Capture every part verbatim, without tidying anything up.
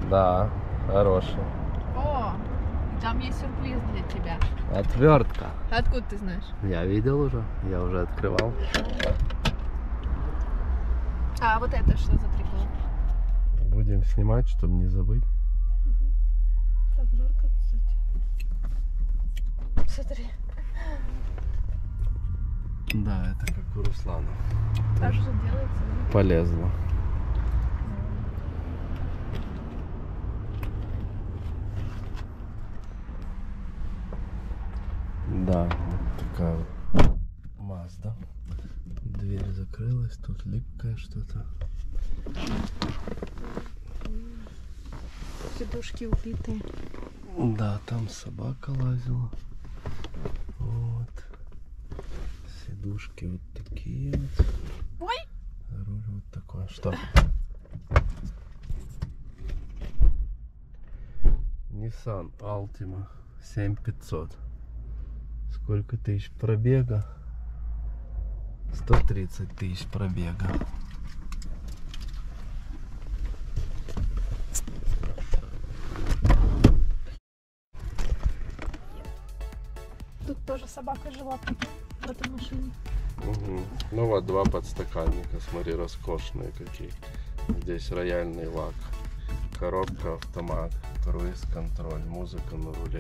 Да, хороший. О, там есть сюрприз для тебя. Отвертка. Откуда ты знаешь? Я видел уже, я уже открывал. А вот это что за прикол? Будем снимать, чтобы не забыть. Так жарко, кстати. Смотри. Да, это как у Руслана. Так же делается. Да? Полезно. Да, вот такая вот Мазда. Дверь закрылась, тут липкое что-то. Сидушки убитые. Да, там собака лазила. Вот. Сидушки вот такие вот. Ой! Руль вот такой. Что? Nissan Altima семь пятьсот. Сколько тысяч пробега? сто тридцать тысяч пробега. Тут тоже собака жила в этой машине. Угу. Ну вот два подстаканника, смотри, роскошные какие. Здесь рояльный лак, коробка автомат, круиз-контроль, музыка на руле.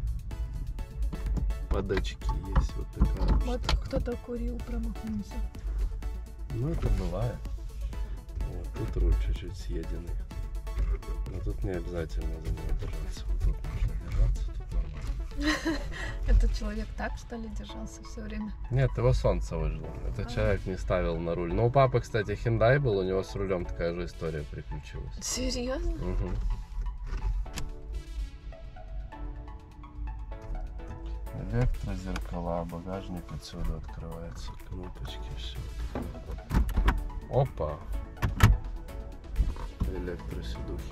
Под очки есть вот такая. Вот кто-то курил, промахнулся. Ну это бывает. Вот, тут руль чуть-чуть съеденный. Но тут не обязательно за него держаться. Вот тут можно держаться, тут нормально. Этот человек так, что ли, держался все время? Нет, его солнце выжгло. Этот человек не ставил на руль. Но у папы, кстати, Hyundai был, у него с рулем такая же история приключилась. Серьезно? Угу. Электрозеркала, багажник отсюда открывается, кнопочки, все. Опа! Электросидушки.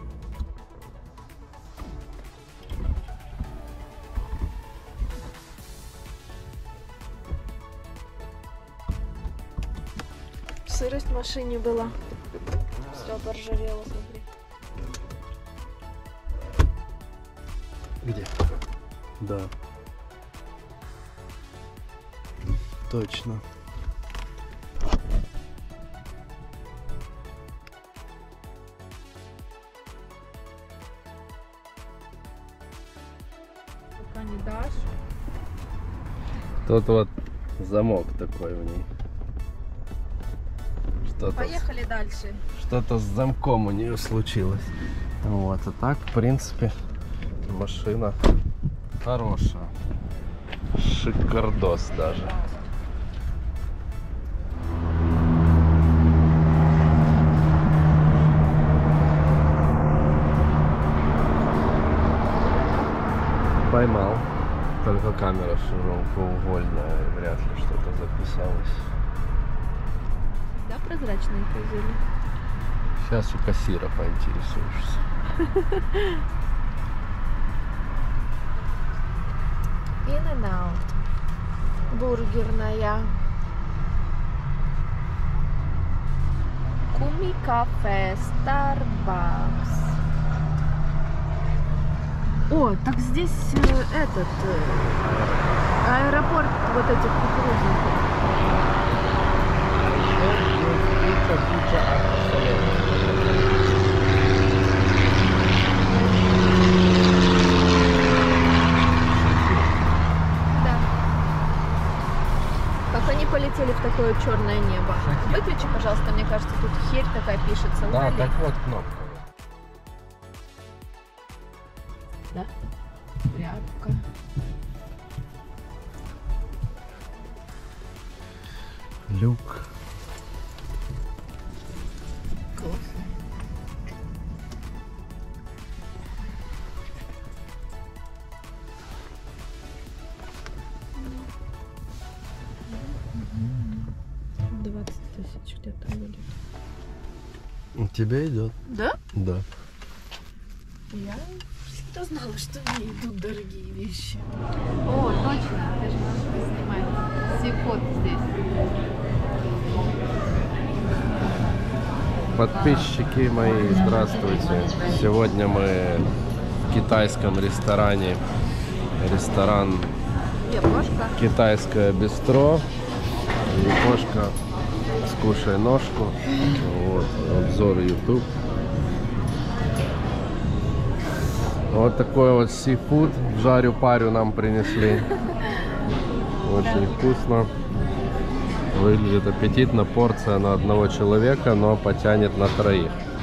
Сырость в машине была. Все поржавело, смотри. Где? Да. Точно. Пока не дашь. Тут вот замок такой в ней. Что-то Поехали дальше. Что-то с замком у нее случилось. Вот, а так, в принципе, машина хорошая. Шикардос даже. Поймал. Только камера широкоугольная, вряд ли что-то записалось. Да, прозрачные козели. Сейчас у кассира поинтересуешься. In and out. Бургерная. Куми кафе, Starbucks. О, так здесь э, этот э, аэропорт вот этих кукурузников. Да. Как они полетели в такое черное небо. Выключи, пожалуйста, мне кажется, тут херь такая пишется. Да, Удали. так вот кнопка. Да? Тряпка. Люк. Классно. двадцать тысяч где-то будет. У тебя идет? Да? Да. Я всегда знала, что мне идут дорогие вещи. О, точно, ты же можешь снимать. Сифот здесь. Подписчики мои, здравствуйте. Сегодня мы в китайском ресторане. Ресторан Япошка. Китайское бистро. Япошка, скушай ножку. Вот, обзор YouTube. Вот такой вот сифуд. Жарю-парю нам принесли. Очень вкусно. Выглядит аппетитно. Порция на одного человека, но потянет на троих.